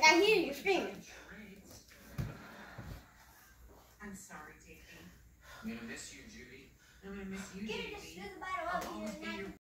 I hear you screaming. I'm sorry, Dickie. I'm gonna miss you, Judy. I'm gonna miss you, Get Judy. it, just do the bottle up.